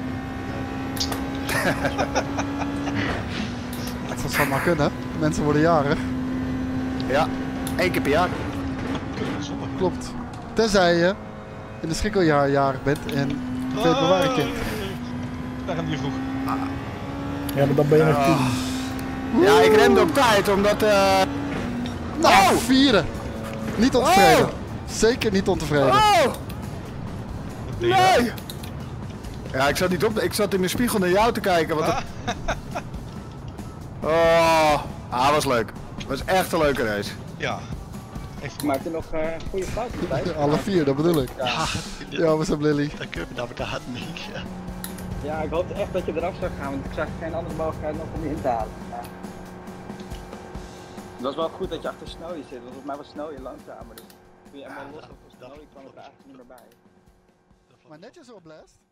S2: Dat zou maar kunnen. Mensen worden jarig.
S1: Ja, 1 keer per jaar.
S2: Klopt. Tenzij je in de schrikkeljaar jarig bent en februari kind.
S5: Daar gaan die vroeg.
S8: Ja, maar dan ben je nog 10.
S1: Ja, ik remde op tijd omdat...
S2: Nou, vieren. Niet ontevreden. Zeker niet ontevreden.
S1: Oh! Nee! Ja, ik zat niet op. Ik zat in mijn spiegel naar jou te kijken. Wat Oh, was leuk. Was echt een leuke race.
S5: Ja. Heeft
S9: Je maakte nog een goede fout die tijd.
S2: Alle 4, dat bedoel ik.
S5: Ja,
S2: Ja, what's up Lily?
S5: dan kun je inderdaad niet. Ja.
S9: Ja, ik hoopte echt dat je eraf zou gaan, want ik zag geen andere mogelijkheid nog om je in te halen. Ja. Het was wel goed dat je achter Snowy zit, want volgens mij was Snowy langzamer. Dus toen je helemaal los op Snowy kwam ik er eigenlijk niet meer bij.
S2: Maar netjes op Blast.